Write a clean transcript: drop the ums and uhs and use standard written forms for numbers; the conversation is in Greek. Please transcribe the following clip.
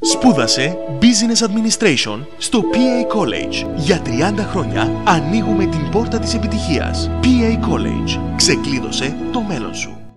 Σπούδασε Business Administration στο PA College. Για 30 χρόνια ανοίγουμε την πόρτα της επιτυχίας. PA College. Ξεκλείδωσε το μέλλον σου.